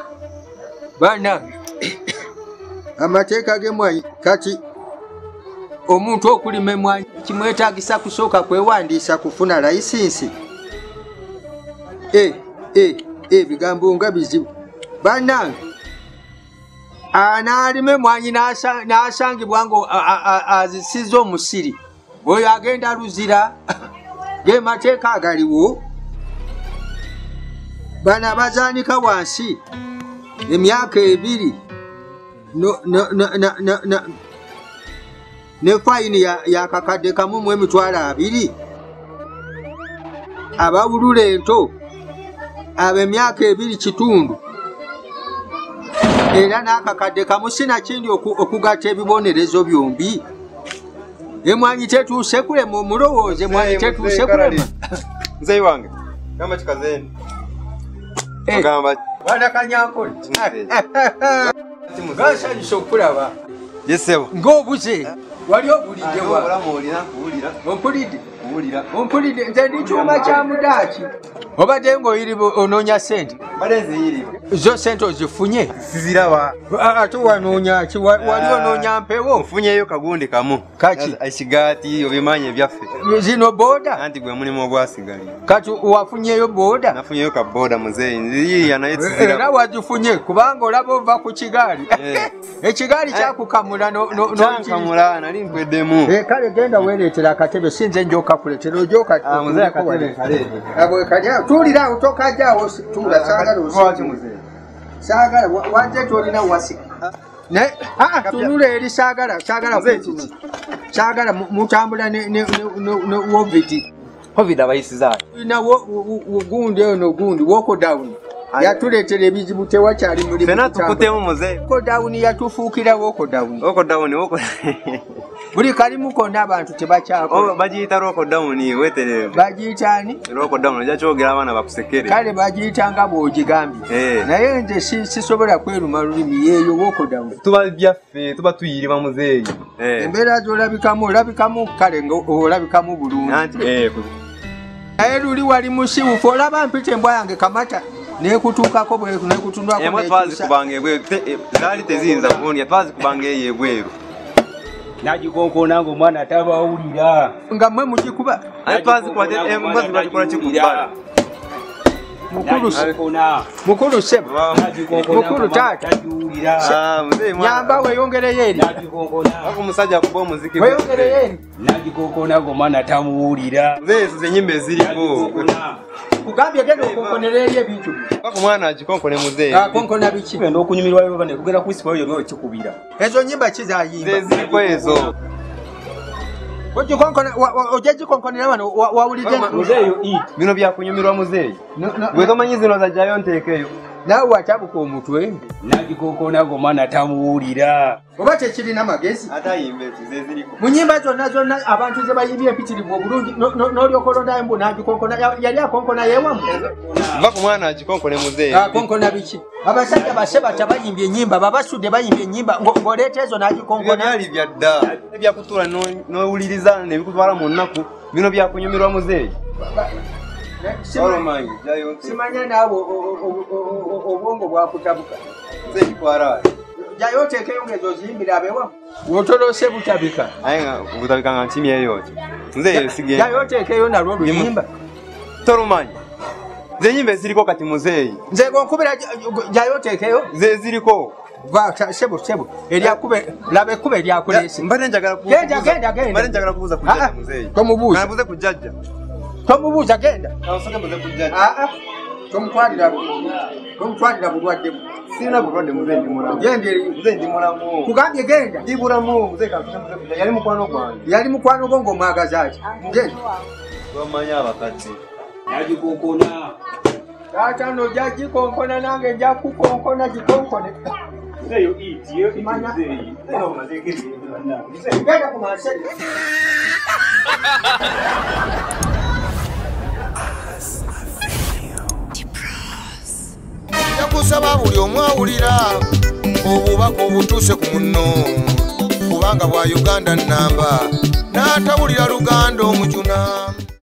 Bana amateeka gemwanyi kati omuntu okulima emwanyi kimwetaagisa kusooka kwewandiisa kufuna layisinsi. Bigambo nga bizibu. Bannange anaalima emwanyi n'asangibwa ng'azisizza omusiri, oyo agenda luzira. Ge mateeka agaliwo. Bano abazaanika wansi emyaka 2 ne fayini yakakadde kamu mu emitwalo 2. Abawulula ento ab'emyaka 2 kitundu era n'akakadde kamu sinakindi okugatta ebibonerezo byombi. Emwanyi tetuuse kulema omulowooze, emwanyi tetuuse kulema. Nzeyi wange gamba kikazeni gamba bana kanyankole gasanyusa okulaba. Yesebo ng'obuze wali obulidde wa ompulidde nze ndi kyuma kya mudaaki. Obadde ng'oyiri onoonya sente zo sente ozifunye siziraba ate wanoonya ki? Wali onoonya mpewo? Nfunyeyo kagundi kamu kaki ekigaati obimanye ebyaffe zino booda anti gwe mulimu ogwasigalira. kati wafunyeyo booda? Nafunyeyo ka booda muzeeyi nziriya naye era siziraba. wagifunye kubanga olaba ova ku kigaali. Ekigaali kyakukamula Kyankamula nali mpweddemu. kale genda weereetera akatebe sinze njoka kuleetera ojoka muzeeyi akatebe kaleete. tuulira awo tokajjaawo tuula saagala wanje tolina wasika tunula eri saagala mutambula ne wovidi abayisiza ina gundi ono gundi wokodawuni yatuleetera ebizibu tewakyali mulimu. Fena tukutemu muzeeyi. Wokodawuni yatufuukira wokodawuni. Buli kalimu konna abantu tebakyako. Bagiyita lokodawuni weeterere. Bagiyitaani? Lokodawuni ojja kyogera abaana bakusekere. Kale bagiyita nga bw'ogigambye. Naye nze sisobola kweruma lulimi yeeyo wokodawuni. Tuba byaffe tuba tuyiriba muzeeyi. Embeera z'olabikamu kale ng'olabikamu bulungi. Naye luli wali musiwufu olaba mpita embwa yange kamata nekutuukako bweru nekutundwako emwe twazikubanga ebweru zaali teziyinza kuwulira twazikubanga eyo ebweru nagikonkona ng'omwana tabawulira nga mmwe mugikuba twazikuba zibazikola kikubbala mukulu sebo mukulu taata nyamba weyongereyo eri omusajja akuba omuziki weyongereyo eri nagikonkona ng'omwana tamuwulira zeezo enyimba eziriko kugambye genda okonkonera eri ebintu omwana agikonkone muzeeyi konkona biki genda okunyumirwayo bane kugenda kwisibayo yonna ekikubira ezo nyimba kizayimba zeziriko ezo ojja gikonkonera wano wawulidde bino byakunyumirwa muzeeyi gwe tomanyi zino zajjayo nteekeyo naawe watabuka omutwe nagikonkona ng'omwana tamuwulira oba tekirina magezi atayimba ezo zeziriko mu nyimba zonna abantu ze bayimbye empitirivu obulungi n'olyokolondayo mbu nagikonkona yali akonkona yeewamu va ku mwana agikonkone muzeeyi konkona biki abasajja basebata bayimbye ennyimba babasudde bayimbye ennyimba ng'oleeta ezo nagikonkona byali byadda ebyakutuula n'owuliriza nebikutwala mu nnaku bino byakunyumirwa muzeeyi simanya naawe obwongo bwakutabuka jayo oteekeyo ng'ezo oziyimbira abeewamu wotolose butabika aye nga butabika nga ntimyeyo ki nze sigenda jayo oteekeyo nalwo oluyimba tolumanyi nze enyimba eziriko kati muzeeyi nze gonkubira jayo oteekeyo ze ziriko sebo eryakube laba ekkuba eryakuleese mbadde njagala kubuuza ku jjajja muzeeyi tomubuuza nabuze ku jjajja tomubuuza genda kansooke mbuze ku jjajja tomutwalira bulwadde sirina bulwadde muzeeyi ndi mulamu muzeeyi ndi mulamu kugambye genda ndi mulamu muzeeyi kansooke mbuze ku jjajja yali mukwano gwange yali mukwano gwo ng'omwagaza ati genda bamanyi abakadde nagikonkona taata nojja gikonkona nange nja kukonkona gikonkone genda ku masede njakusaba buli omu awulira obubaka obutuuse ku munno kubanga bwa Uganda nnamba n'atawulira Luganda omujuna.